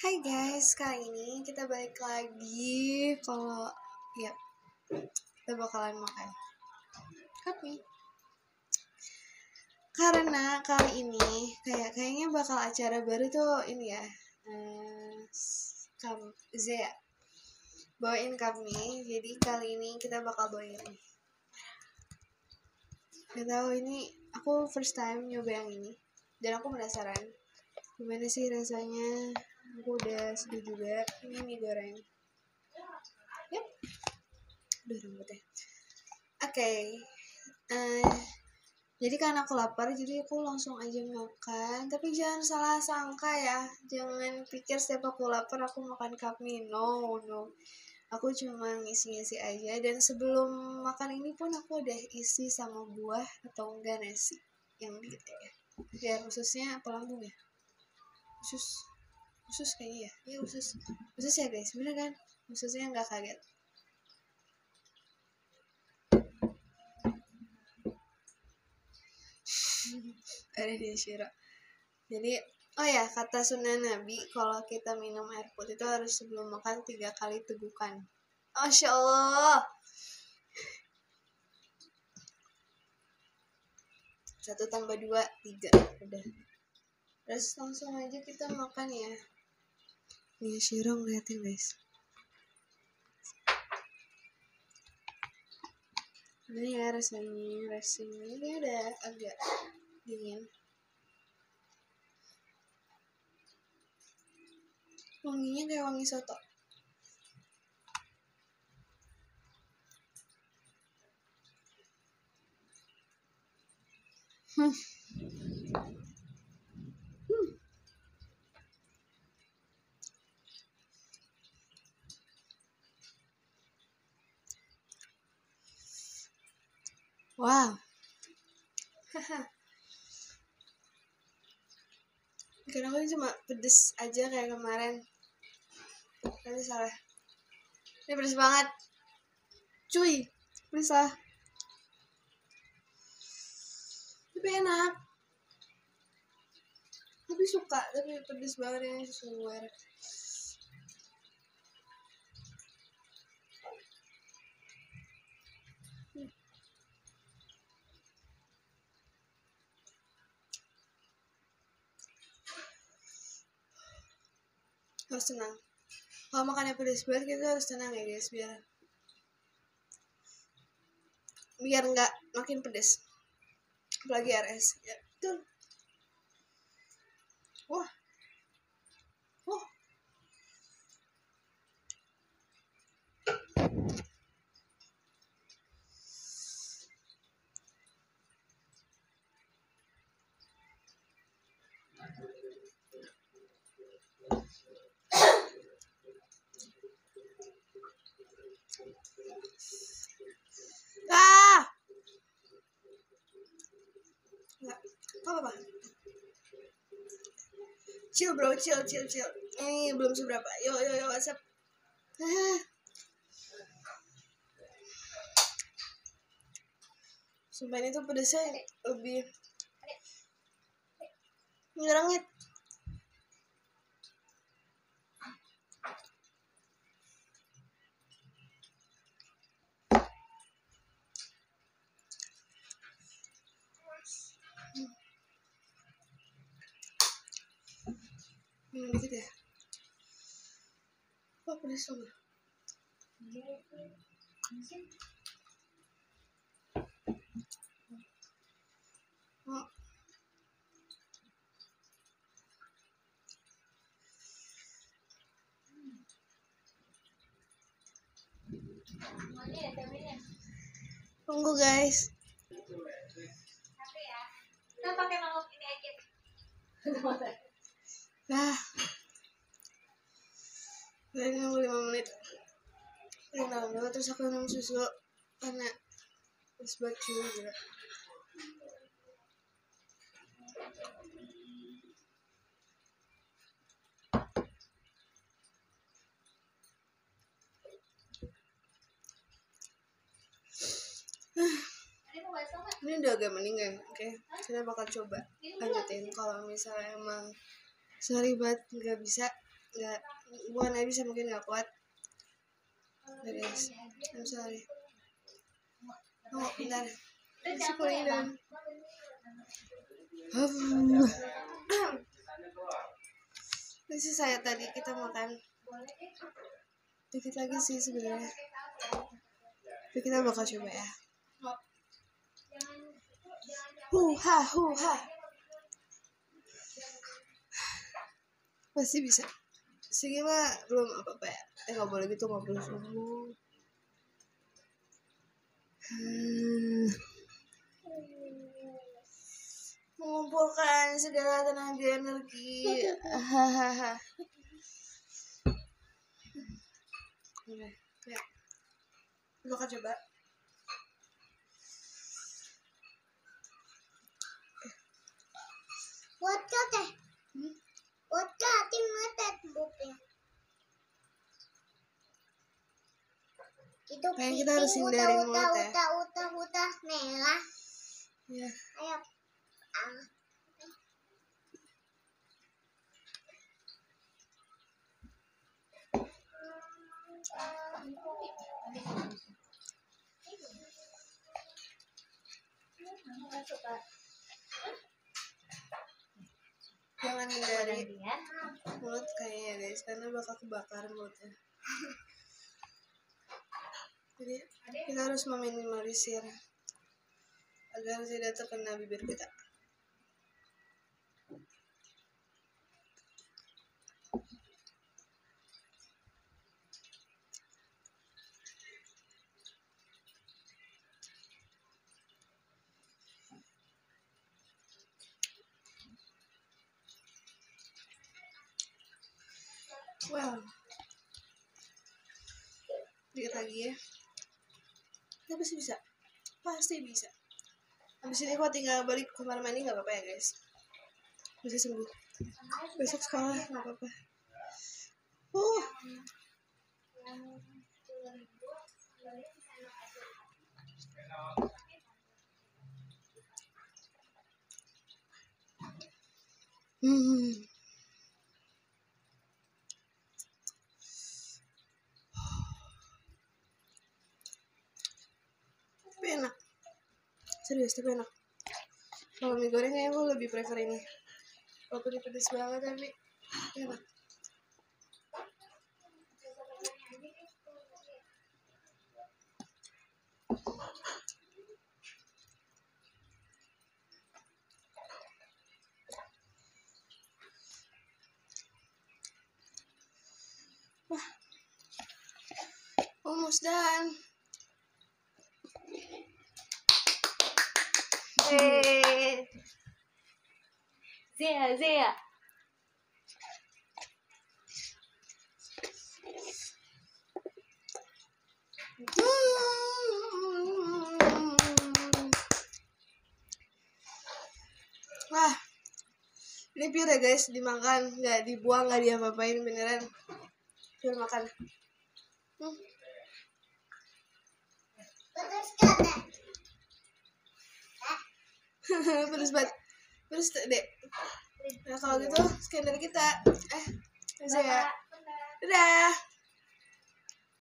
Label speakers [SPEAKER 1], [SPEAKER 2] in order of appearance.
[SPEAKER 1] Hai guys, kali ini kita balik lagi. Kita bakalan makan kopi. Karena kali ini kayaknya bakal acara baru tuh ini ya. Zea bawain kami. Jadi kali ini kita bakal bawain ini. Gak tahu, ini aku first time nyoba yang ini dan aku penasaran gimana sih rasanya. Aku udah sedih juga. Ini mie goreng. Yep. Aduh rambutnya. Oke. Jadi karena aku lapar, jadi aku langsung aja makan. Tapi jangan salah sangka ya. Jangan pikir setiap aku lapar aku makan cup mie. No. Aku cuma ngisi-ngisi aja. Dan sebelum makan ini pun aku udah isi sama buah atau enggak nasi. Yang dikit ya. Biar ususnya apa lambung ya? Usus kayaknya ya. Iya usus ya guys. Bener kan? Ususnya nggak kaget. Ada di Shiro. Jadi kata sunnah Nabi, kalau kita minum air putih itu harus sebelum makan 3 kali tegukan. Masya Allah. 1 tambah 2 3. Udah. Terus langsung aja kita makan ya. Nih Shiro ngeliatin guys. Ini ya rasanya ini udah agak dingin. Wanginya kayak wangi soto. Wow. Kenapa ini cuma pedes aja kayak kemarin? Nanti salah. Ini pedes banget. Cuy, pedes lah. Tapi enak. Tapi suka, tapi pedes banget ini swear. Harus tenang. Kalau makannya pedas banget kita harus tenang ya guys, biar nggak makin pedas. Apalagi RS. Ya, betul. Wah. Nggak apa-apa. Chill bro, chill. Ini belum seberapa. Yo WhatsApp. Sumpah ini tuh pedasnya lebih ngerengit. Dikit ya. Wah pedas banget. Tunggu guys.
[SPEAKER 2] Kita pakai nolok ini aja.
[SPEAKER 1] Udah nunggu 5 menit. Terus aku minum susu karena terus baju juga. Ini udah agak mendingan. Oke, kita bakal coba lanjutin. Kalau misalnya emang sorry banget nggak bisa, nggak, bukan nggak bisa, mungkin nggak kuat. Guys, I'm sorry. Oh, bentar. Si cooling down. Ini sih saya tadi kita makan dikit lagi sih sebenarnya. Tapi kita bakal coba ya. Huha. Masih bisa. Segi mah belum apa-apa ya. Nggak boleh gitu, nggak boleh subuh. Mengumpulkan segala tenaga energi. Hahaha. Oke, ya. Kita akan coba.
[SPEAKER 3] Vodka teh. Vodka timutet bupin. Itu
[SPEAKER 1] Kayaknya kita harus hindari mulut ya.
[SPEAKER 3] Uta merah.
[SPEAKER 1] Ya.
[SPEAKER 3] Ayo.
[SPEAKER 1] Jangan hindari mulut kayaknya guys, karena bakal kebakar mulutnya. Jadi kita harus meminimalisir agar tidak terkena bibir kita. Wow, dikit lagi ya. Kita pasti bisa, pasti bisa. Habis ini kok tinggal balik ke kamar mandi nggak apa-apa ya guys, bisa sembuh. Besok sekolah nggak apa-apa. Tapi enak, serius tapi enak. Kalau mie goreng kayaknya gue lebih prefer ini, walaupun ini pedes banget tapi enak. Wah, almost done.
[SPEAKER 2] Zia.
[SPEAKER 1] Wah, ini pure ya guys, dimakan, nggak dibuang, nggak diapa-apain, beneran pure makan.
[SPEAKER 3] Terus kata.
[SPEAKER 1] Pedes banget, pedes dek. Nah kalau gitu scan dari kita, ya. Dadah.